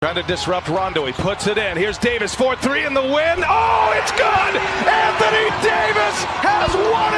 Trying to disrupt Rondo. He puts it in. Here's Davis, 4-3 in the win. Oh, it's good! Anthony Davis has won